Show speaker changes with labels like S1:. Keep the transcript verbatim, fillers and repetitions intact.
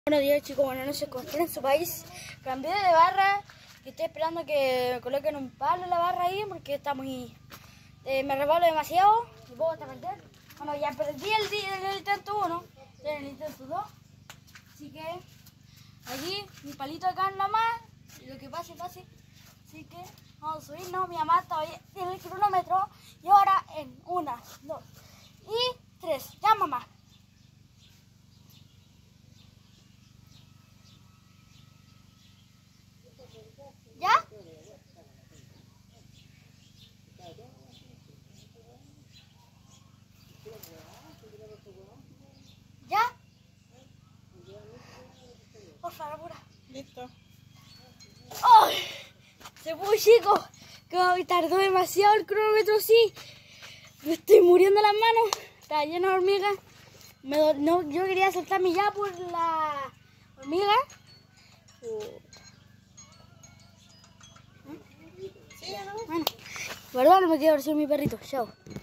S1: Buenos días, chicos, buenas noches. Como estén en su país, cambié de barra y estoy esperando que coloquen un palo en la barra ahí porque está muy... Eh, me resbalo demasiado y puedo hasta perder. Bueno, ya perdí el, el, el intento uno, en el intento dos. Así que aquí mi palito acá nomás y lo que pase, pase. Así que vamos a subirnos. Mi mamá todavía tiene el cronómetro y ahora en una, dos y tres. Ya, mamá. ¿Ya? ¿Ya? Por favor, apura.
S2: Listo.
S1: ¡Ay! Se fue, chico. Que tardó demasiado el cronómetro, sí. Me estoy muriendo las manos. Está lleno de hormigas. Me do... no, yo quería saltarme ya por la hormiga.
S2: Sí, ¿no?
S1: Bueno, perdón, me quedo a ver mi perrito. Chao.